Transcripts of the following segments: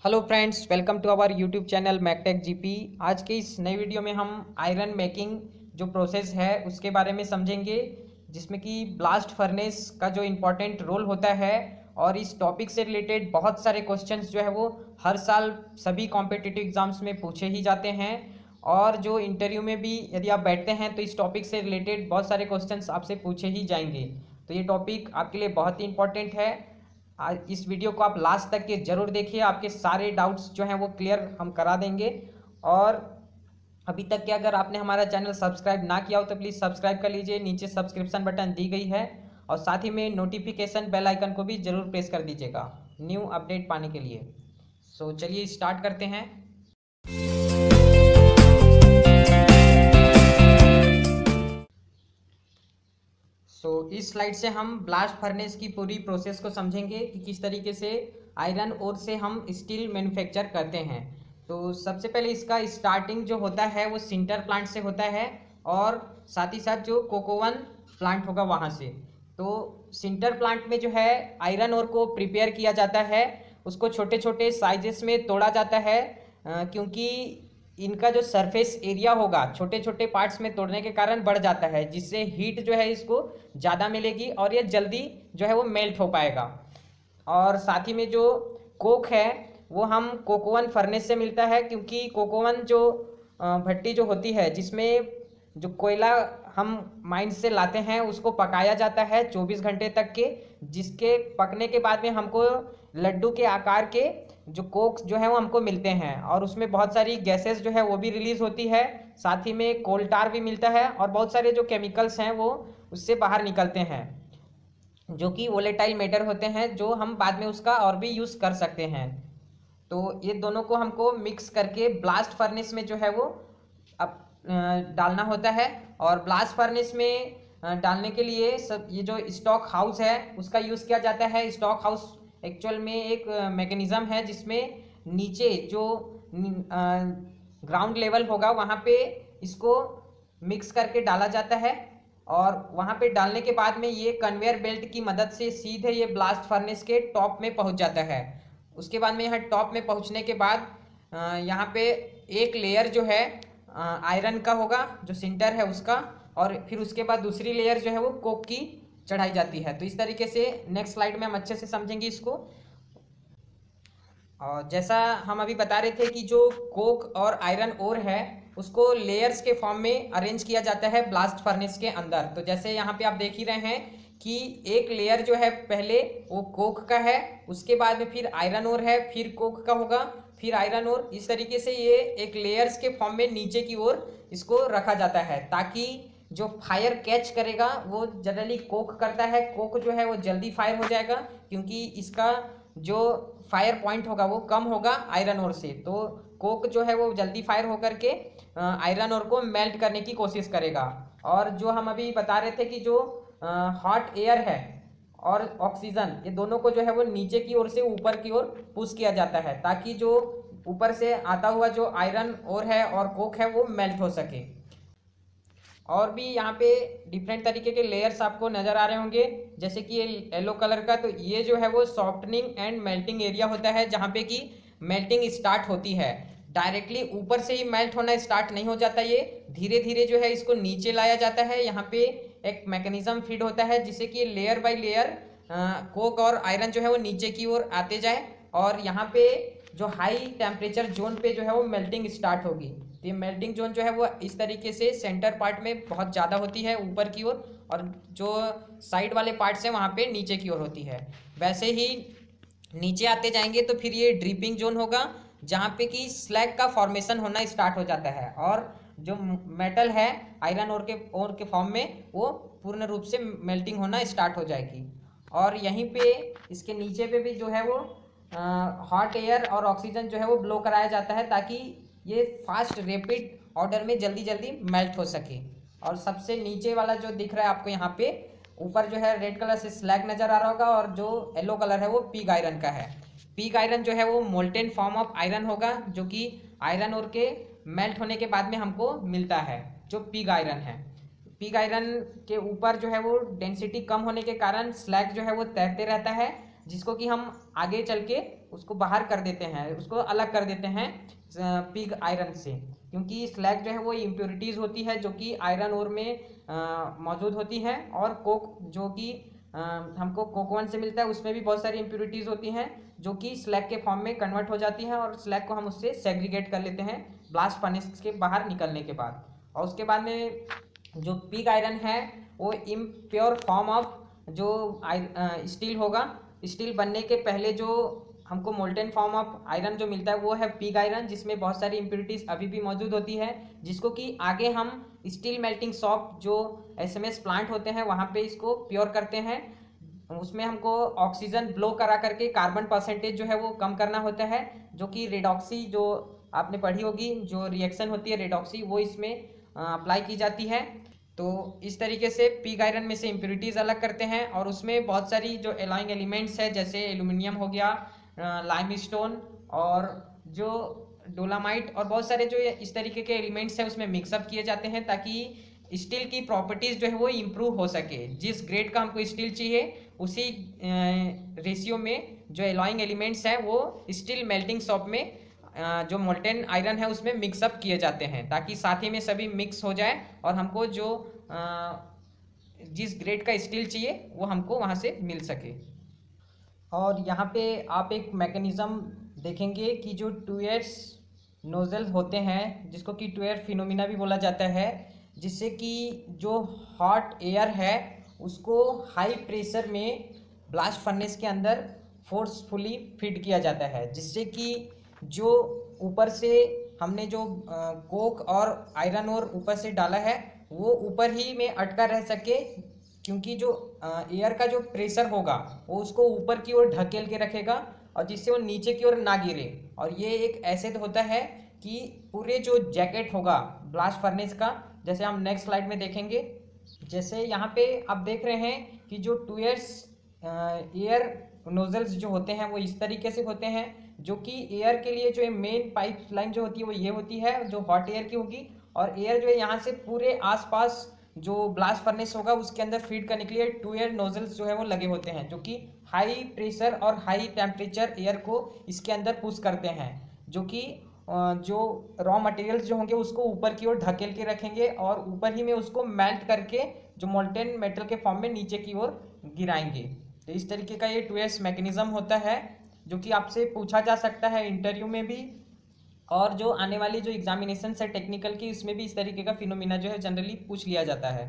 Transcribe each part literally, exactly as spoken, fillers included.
Hello friends, welcome to our YouTube channel MacTech GP. आज के इस नई वीडियो में हम आयरन मेकिंग जो प्रोसेस है उसके बारे में समझेंगे, जिसमें कि ब्लास्ट फर्नेस का जो इम्पोर्टेंट रोल होता है। और इस टॉपिक से रिलेटेड बहुत सारे क्वेश्चंस जो है वो हर साल सभी कॉम्पिटिटिव एग्जाम्स में पूछे ही जाते हैं। और जो इंटरव्यू में भी यदि आप बैठते हैं तो इस टॉपिक से रिलेटेड बहुत सारे क्वेश्चंस आपसे पूछे ही जाएंगे। तो ये टॉपिक आपके लिए बहुत ही इंपॉर्टेंट है। आज इस वीडियो को आप लास्ट तक के जरूर देखिए, आपके सारे डाउट्स जो हैं वो क्लियर हम करा देंगे। और अभी तक के अगर आपने हमारा चैनल सब्सक्राइब ना किया हो तो प्लीज़ सब्सक्राइब कर लीजिए, नीचे सब्सक्रिप्शन बटन दी गई है। और साथ ही में नोटिफिकेशन बेल आइकन को भी जरूर प्रेस कर दीजिएगा न्यू अपडेट पाने के लिए। सो चलिए स्टार्ट करते हैं। सो so, इस स्लाइड से हम ब्लास्ट फर्नेस की पूरी प्रोसेस को समझेंगे कि किस तरीके से आयरन ओर से हम स्टील मैन्युफैक्चर करते हैं। तो सबसे पहले इसका स्टार्टिंग जो होता है वो सिंटर प्लांट से होता है, और साथ ही साथ जो कोकोवन प्लांट होगा वहाँ से। तो सिंटर प्लांट में जो है आयरन ओर को प्रिपेयर किया जाता है, उसको छोटे छोटे साइजेस में तोड़ा जाता है, क्योंकि इनका जो सरफेस एरिया होगा छोटे छोटे पार्ट्स में तोड़ने के कारण बढ़ जाता है, जिससे हीट जो है इसको ज़्यादा मिलेगी और ये जल्दी जो है वो मेल्ट हो पाएगा। और साथ ही में जो कोक है वो हम कोकोवन फर्नेस से मिलता है, क्योंकि कोकोवन जो भट्टी जो होती है जिसमें जो कोयला हम माइन से लाते हैं उसको पकाया जाता है चौबीस घंटे तक के, जिसके पकने के बाद में हमको लड्डू के आकार के जो कोक जो है वो हमको मिलते हैं। और उसमें बहुत सारी गैसेस जो है वो भी रिलीज होती है, साथ ही में कोल टार भी मिलता है, और बहुत सारे जो केमिकल्स हैं वो उससे बाहर निकलते हैं, जो कि वोलेटाइल मैटर होते हैं, जो हम बाद में उसका और भी यूज़ कर सकते हैं। तो ये दोनों को हमको मिक्स करके ब्लास्ट फर्नेस में जो है वो अब डालना होता है। और ब्लास्ट फर्नेस में डालने के लिए सब ये जो स्टॉक हाउस है उसका यूज़ किया जाता है। स्टॉक हाउस एक्चुअल में एक मैकेनिज़्म है जिसमें नीचे जो ग्राउंड लेवल होगा वहाँ पे इसको मिक्स करके डाला जाता है, और वहाँ पे डालने के बाद में ये कन्वेयर बेल्ट की मदद से सीधे ये ब्लास्ट फर्नेस के टॉप में पहुँच जाता है। उसके बाद में यहाँ टॉप में पहुँचने के बाद यहाँ पे एक लेयर जो है आयरन का होगा, जो सिंटर है उसका, और फिर उसके बाद दूसरी लेयर जो है वो कोक की चढ़ाई जाती है। तो इस तरीके से नेक्स्ट स्लाइड में हम अच्छे से समझेंगे इसको। और जैसा हम अभी बता रहे थे कि जो कोक और आयरन ओर है उसको लेयर्स के फॉर्म में अरेंज किया जाता है ब्लास्ट फर्नेस के अंदर। तो जैसे यहाँ पे आप देख ही रहे हैं कि एक लेयर जो है पहले वो कोक का है, उसके बाद में फिर आयरन ओर है, फिर कोक का होगा, फिर आयरन ओर। इस तरीके से ये एक लेयर्स के फॉर्म में नीचे की ओर इसको रखा जाता है, ताकि जो फायर कैच करेगा वो जनरली कोक करता है। कोक जो है वो जल्दी फायर हो जाएगा, क्योंकि इसका जो फायर पॉइंट होगा वो कम होगा आयरन ओर से। तो कोक जो है वो जल्दी फायर होकर के आयरन ओर को मेल्ट करने की कोशिश करेगा। और जो हम अभी बता रहे थे कि जो हॉट एयर है और ऑक्सीजन, ये दोनों को जो है वो नीचे की ओर से ऊपर की ओर पुश किया जाता है, ताकि जो ऊपर से आता हुआ जो आयरन ओर है और कोक है वो मेल्ट हो सके। और भी यहाँ पे डिफरेंट तरीके के लेयर्स आपको नज़र आ रहे होंगे, जैसे कि ये येलो कलर का, तो ये जो है वो सॉफ्टनिंग एंड मेल्टिंग एरिया होता है, जहाँ पे कि मेल्टिंग स्टार्ट होती है। डायरेक्टली ऊपर से ही मेल्ट होना स्टार्ट नहीं हो जाता, ये धीरे धीरे जो है इसको नीचे लाया जाता है। यहाँ पे एक मैकेनिज्म फिट होता है जिससे कि लेयर बाय लेयर कोक और आयरन जो है वो नीचे की ओर आते जाए, और यहाँ पे जो हाई टेम्परेचर जोन पे जो है वो मेल्टिंग स्टार्ट होगी। तो ये मेल्टिंग जोन जो है वो इस तरीके से सेंटर पार्ट में बहुत ज़्यादा होती है ऊपर की ओर, और जो साइड वाले पार्ट्स हैं वहाँ पे नीचे की ओर होती है। वैसे ही नीचे आते जाएंगे तो फिर ये ड्रिपिंग जोन होगा, जहाँ पे कि स्लैग का फॉर्मेशन होना स्टार्ट हो जाता है, और जो मेटल है आयरन ओर के ओर के फॉर्म में वो पूर्ण रूप से मेल्टिंग होना स्टार्ट हो जाएगी। और यहीं पे इसके नीचे पे भी जो है वो हॉट एयर और ऑक्सीजन जो है वो ब्लो कराया जाता है, ताकि ये फास्ट रैपिड ऑर्डर में जल्दी जल्दी मेल्ट हो सके। और सबसे नीचे वाला जो दिख रहा है आपको यहाँ पे ऊपर जो है रेड कलर से स्लैग नज़र आ रहा होगा, और जो येलो कलर है वो पिग आयरन का है। पिग आयरन जो है वो मोल्टेन फॉर्म ऑफ आयरन होगा, जो कि आयरन ओर के मेल्ट होने के बाद में हमको मिलता है, जो पिग आयरन है। पिग आयरन के ऊपर जो है वो डेंसिटी कम होने के कारण स्लैग जो है वो तैरते रहता है, जिसको कि हम आगे चल के उसको बाहर कर देते हैं, उसको अलग कर देते हैं पिग आयरन से, क्योंकि स्लैग जो है वो इम्प्योरिटीज़ होती है जो कि आयरन ओर में मौजूद होती है, और कोक जो कि हमको कोक वन से मिलता है उसमें भी बहुत सारी इम्प्योरिटीज़ होती हैं जो कि स्लैग के फॉर्म में कन्वर्ट हो जाती हैं, और स्लैग को हम उससे सेग्रीगेट कर लेते हैं ब्लास्ट फर्नेस के बाहर निकलने के बाद। और उसके बाद में जो पिग आयरन है वो इम्प्योर फॉर्म ऑफ जो स्टील होगा, स्टील बनने के पहले जो हमको मोल्टेन फॉर्म ऑफ आयरन जो मिलता है वो है पिग आयरन, जिसमें बहुत सारी इम्प्योरिटीज अभी भी मौजूद होती है, जिसको कि आगे हम स्टील मेल्टिंग शॉप जो एसएमएस प्लांट होते हैं वहाँ पे इसको प्योर करते हैं। उसमें हमको ऑक्सीजन ब्लो करा करके कार्बन परसेंटेज जो है वो कम करना होता है, जो कि रेडॉक्सी जो आपने पढ़ी होगी जो रिएक्शन होती है रेडॉक्सी वो इसमें अप्लाई की जाती है। तो इस तरीके से पिग आयरन में से इम्प्योरिटीज़ अलग करते हैं, और उसमें बहुत सारी जो एलॉइंग एलिमेंट्स है जैसे एल्यूमिनियम हो गया, लाइमस्टोन और जो डोलामाइट और बहुत सारे जो इस तरीके के एलिमेंट्स हैं उसमें मिक्सअप किए जाते हैं ताकि स्टील की प्रॉपर्टीज़ जो है वो इम्प्रूव हो सके। जिस ग्रेड का हमको स्टील चाहिए उसी रेशियो में जो एलॉइंग एलिमेंट्स हैं वो स्टील मेल्टिंग शॉप में जो मोल्टेन आयरन है उसमें मिक्सअप किए जाते हैं ताकि साथ ही में सभी मिक्स हो जाए और हमको जो जिस ग्रेड का स्टील चाहिए वो हमको वहाँ से मिल सके। और यहाँ पे आप एक मैकेनिज़्म देखेंगे कि जो टूयर्स नोजल होते हैं जिसको कि टूयर फिनोमिना भी बोला जाता है, जिससे कि जो हॉट एयर है उसको हाई प्रेशर में ब्लास्ट फर्नेस के अंदर फोर्सफुली फीड किया जाता है, जिससे कि जो ऊपर से हमने जो कोक और आयरन और ऊपर से डाला है वो ऊपर ही में अटका रह सके, क्योंकि जो एयर का जो प्रेशर होगा वो उसको ऊपर की ओर ढकेल के रखेगा और जिससे वो नीचे की ओर ना गिरे। और ये एक ऐसे होता है कि पूरे जो जैकेट होगा ब्लास्ट फर्नेस का, जैसे हम नेक्स्ट स्लाइड में देखेंगे, जैसे यहाँ पे आप देख रहे हैं कि जो टू ईयर्स एयर नोजल्स जो होते हैं वो इस तरीके से होते हैं, जो कि एयर के लिए जो मेन पाइप लाइन जो होती है वो ये होती है जो हॉट एयर की होगी, और एयर जो है यहाँ से पूरे आसपास जो ब्लास्ट फर्नेस होगा उसके अंदर फीड करने के लिए टू एयर नोजल्स जो है वो लगे होते हैं, जो कि हाई प्रेशर और हाई टेम्परेचर एयर को इसके अंदर पुश करते हैं, जो कि जो रॉ मटेरियल्स जो होंगे उसको ऊपर की ओर ढकेल के रखेंगे और ऊपर ही में उसको मेल्ट करके जो मोल्टेन मेटल के फॉर्म में नीचे की ओर गिराएंगे। तो इस तरीके का ये टू एयर्स मैकेनिज्म होता है जो कि आपसे पूछा जा सकता है इंटरव्यू में भी, और जो आने वाली जो एग्जामिनेशन है टेक्निकल की उसमें भी इस तरीके का फिनोमिना जो है जनरली पूछ लिया जाता है।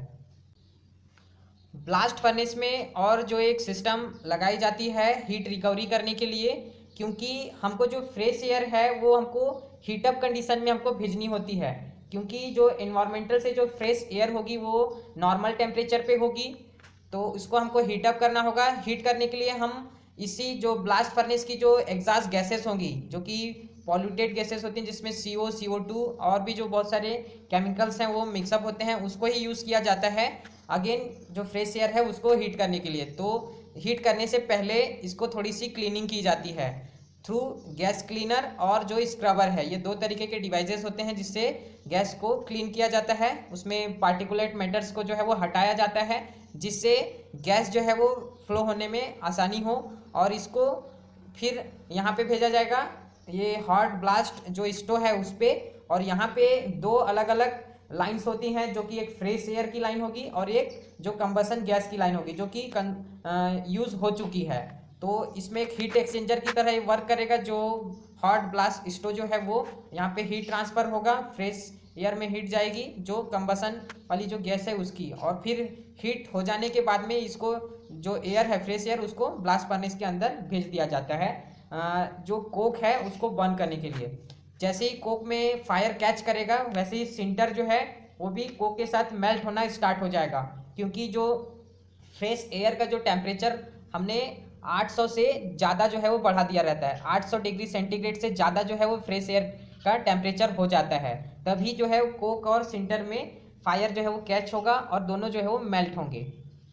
ब्लास्ट फर्नेस में और जो एक सिस्टम लगाई जाती है हीट रिकवरी करने के लिए, क्योंकि हमको जो फ्रेश एयर है वो हमको हीटअप कंडीशन में हमको भेजनी होती है, क्योंकि जो एनवायरमेंटल से जो फ्रेश एयर होगी वो नॉर्मल टेम्परेचर पे होगी, तो उसको हमको हीटअप करना होगा। हीट करने के लिए हम इसी जो ब्लास्ट फर्नेस की जो एग्जॉस्ट गैसेस होंगी जो कि पॉल्यूटेड गैसेस होती हैं जिसमें सी ओ सी ओ टू और भी जो बहुत सारे केमिकल्स हैं वो मिक्सअप होते हैं, उसको ही यूज़ किया जाता है अगेन जो फ्रेश एयर है उसको हीट करने के लिए। तो हीट करने से पहले इसको थोड़ी सी क्लीनिंग की जाती है थ्रू गैस क्लीनर, और जो स्क्रबर है ये दो तरीके के डिवाइसेस होते हैं जिससे गैस को क्लीन किया जाता है, उसमें पार्टिकुलेट मैटर्स को जो है वो हटाया जाता है जिससे गैस जो है वो फ्लो होने में आसानी हो, और इसको फिर यहाँ पे भेजा जाएगा ये हॉट ब्लास्ट जो स्टोव है उस पर, और यहाँ पे दो अलग अलग लाइंस होती हैं जो कि एक फ्रेश एयर की लाइन होगी और एक जो कंबसन गैस की लाइन होगी जो कि यूज़ हो चुकी है। तो इसमें एक हीट एक्सचेंजर की तरह वर्क करेगा, जो हॉट ब्लास्ट स्टोव जो है वो यहाँ पे हीट ट्रांसफ़र होगा, फ्रेश एयर में हीट जाएगी जो कंबसन वाली जो गैस है उसकी, और फिर हीट हो जाने के बाद में इसको जो एयर है फ्रेश एयर उसको ब्लास्ट फर्नेस के अंदर भेज दिया जाता है जो कोक है उसको बर्न करने के लिए। जैसे ही कोक में फायर कैच करेगा वैसे ही सिंटर जो है वो भी कोक के साथ मेल्ट होना स्टार्ट हो जाएगा, क्योंकि जो फ्रेश एयर का जो टेम्परेचर हमने आठ सौ से ज़्यादा जो है वो बढ़ा दिया रहता है, आठ सौ डिग्री सेंटीग्रेड से ज़्यादा जो है वो फ्रेश एयर का टेम्परेचर हो जाता है, तभी जो है कोक और सिंटर में फायर जो है वो कैच होगा और दोनों जो है वो मेल्ट होंगे।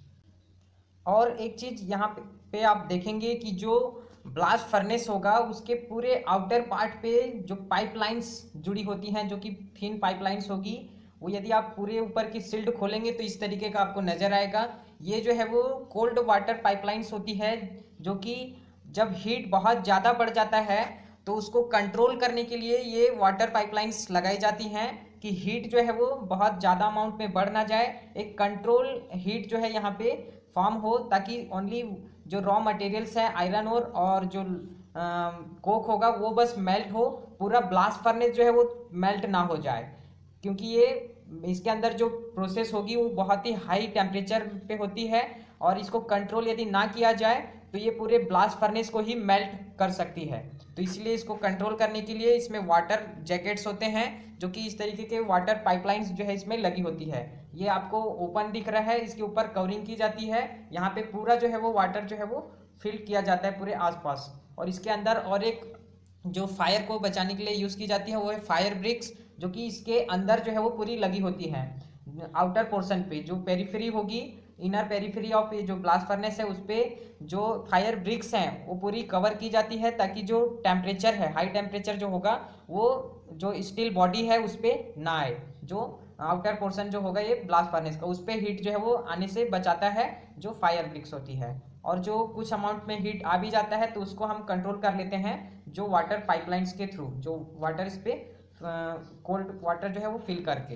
और एक चीज़ यहाँ पे आप देखेंगे कि जो ब्लास्ट फर्नेस होगा उसके पूरे आउटर पार्ट पे जो पाइपलाइंस जुड़ी होती हैं जो कि थिन पाइपलाइंस होगी, वो यदि आप पूरे ऊपर की सील्ड खोलेंगे तो इस तरीके का आपको नज़र आएगा। ये जो है वो कोल्ड वाटर पाइपलाइंस होती है जो कि जब हीट बहुत ज़्यादा बढ़ जाता है तो उसको कंट्रोल करने के लिए ये वाटर पाइपलाइंस लगाई जाती हैं कि हीट जो है वो बहुत ज़्यादा अमाउंट में बढ़ ना जाए, एक कंट्रोल हीट जो है यहाँ पे फॉर्म हो, ताकि ओनली जो रॉ मटेरियल्स है आयरन ओर और जो कोक होगा वो बस मेल्ट हो, पूरा ब्लास्ट फर्नेस जो है वो मेल्ट ना हो जाए, क्योंकि ये इसके अंदर जो प्रोसेस होगी वो बहुत ही हाई टेम्परेचर पे होती है और इसको कंट्रोल यदि ना किया जाए तो ये पूरे ब्लास्ट फर्नेस को ही मेल्ट कर सकती है। तो इसलिए इसको कंट्रोल करने के लिए इसमें वाटर जैकेट्स होते हैं, जो कि इस तरीके के वाटर पाइपलाइंस जो है इसमें लगी होती है। ये आपको ओपन दिख रहा है, इसके ऊपर कवरिंग की जाती है, यहाँ पे पूरा जो है वो वाटर जो है वो फिल किया जाता है पूरे आसपास। और इसके अंदर और एक जो फायर को बचाने के लिए यूज़ की जाती है वो है फायर ब्रिक्स, जो कि इसके अंदर जो है वो पूरी लगी होती है आउटर पोर्शन पे। जो पेरीफेरी होगी, इनर पेरीफेरी ऑफ जो ब्लास्ट फर्नेस है उस पर जो फायर ब्रिक्स हैं वो पूरी कवर की जाती है, ताकि जो टेम्परेचर है, हाई टेम्परेचर जो होगा वो जो स्टील बॉडी है उस पर ना आए। जो आउटर पोर्शन जो होगा ये ब्लास्ट फर्नेस का, उस पर हीट जो है वो आने से बचाता है जो फायर ब्रिक्स होती है। और जो कुछ अमाउंट में हीट आ भी जाता है तो उसको हम कंट्रोल कर लेते हैं जो वाटर पाइपलाइंस के थ्रू, जो वाटर इस पे कोल्ड वाटर जो है वो फिल करके।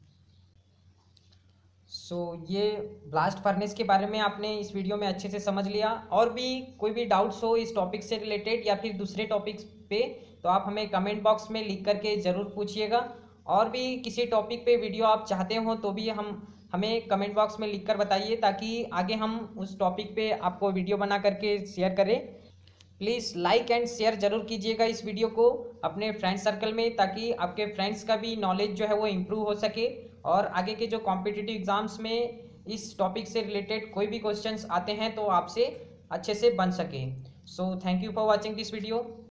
सो so, ये ब्लास्ट फर्नेस के बारे में आपने इस वीडियो में अच्छे से समझ लिया। और भी कोई भी डाउट्स हो इस टॉपिक से रिलेटेड या फिर दूसरे टॉपिक्स पे तो आप हमें कमेंट बॉक्स में लिख करके ज़रूर पूछिएगा। और भी किसी टॉपिक पे वीडियो आप चाहते हो तो भी हम हमें कमेंट बॉक्स में लिख कर बताइए, ताकि आगे हम उस टॉपिक पे आपको वीडियो बना करके शेयर करें। प्लीज़ लाइक एंड शेयर ज़रूर कीजिएगा इस वीडियो को अपने फ्रेंड सर्कल में, ताकि आपके फ्रेंड्स का भी नॉलेज जो है वो इम्प्रूव हो सके और आगे के जो कॉम्पिटिटिव एग्ज़ाम्स में इस टॉपिक से रिलेटेड कोई भी क्वेश्चंस आते हैं तो आपसे अच्छे से बन सके। So thank you for watching this video.